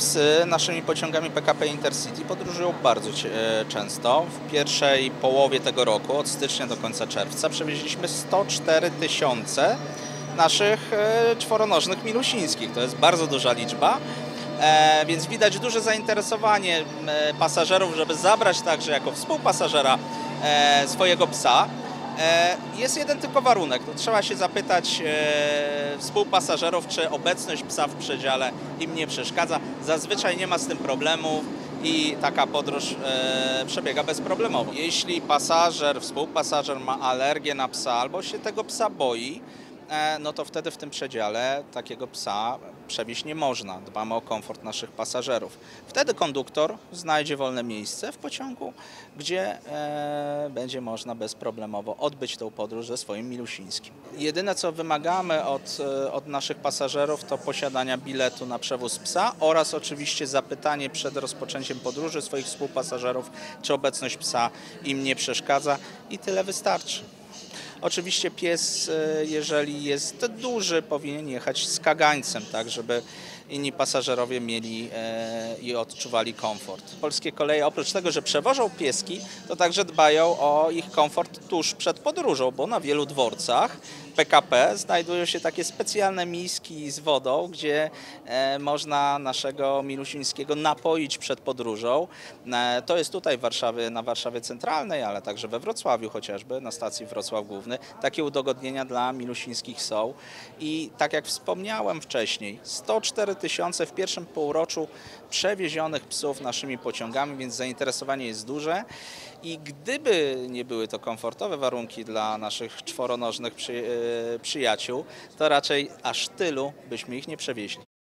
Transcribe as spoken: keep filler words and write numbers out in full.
psy naszymi pociągami P K P Intercity podróżują bardzo e, często. W pierwszej połowie tego roku, od stycznia do końca czerwca, przewieźliśmy sto cztery tysiące naszych e, czworonożnych milusińskich. To jest bardzo duża liczba, e, więc widać duże zainteresowanie e, pasażerów, żeby zabrać także jako współpasażera e, swojego psa. Jest jeden tylko warunek, to trzeba się zapytać e, współpasażerów, czy obecność psa w przedziale im nie przeszkadza. Zazwyczaj nie ma z tym problemu i taka podróż e, przebiega bezproblemowo. Jeśli pasażer, współpasażer ma alergię na psa albo się tego psa boi, e, no to wtedy w tym przedziale takiego psa przewieźć nie można. Dbamy o komfort naszych pasażerów. Wtedy konduktor znajdzie wolne miejsce w pociągu, gdzie e, będzie można bezproblemowo odbyć tą podróż ze swoim milusińskim. Jedyne, co wymagamy od, od naszych pasażerów, to posiadania biletu na przewóz psa oraz oczywiście zapytanie przed rozpoczęciem podróży swoich współpasażerów, czy obecność psa im nie przeszkadza, i tyle wystarczy. Oczywiście pies, jeżeli jest duży, powinien jechać z kagańcem, tak, żeby inni pasażerowie mieli e, i odczuwali komfort. Polskie Koleje oprócz tego, że przewożą pieski, to także dbają o ich komfort tuż przed podróżą, bo na wielu dworcach P K P znajdują się takie specjalne miski z wodą, gdzie e, można naszego milusińskiego napoić przed podróżą. E, to jest tutaj w Warszawie, na Warszawie Centralnej, ale także we Wrocławiu chociażby, na stacji Wrocław Główny. Takie udogodnienia dla milusińskich są i tak jak wspomniałem wcześniej, sto cztery tysiące w pierwszym półroczu przewiezionych psów naszymi pociągami, więc zainteresowanie jest duże i gdyby nie były to komfortowe warunki dla naszych czworonożnych przy, yy, przyjaciół, to raczej aż tylu byśmy ich nie przewieźli.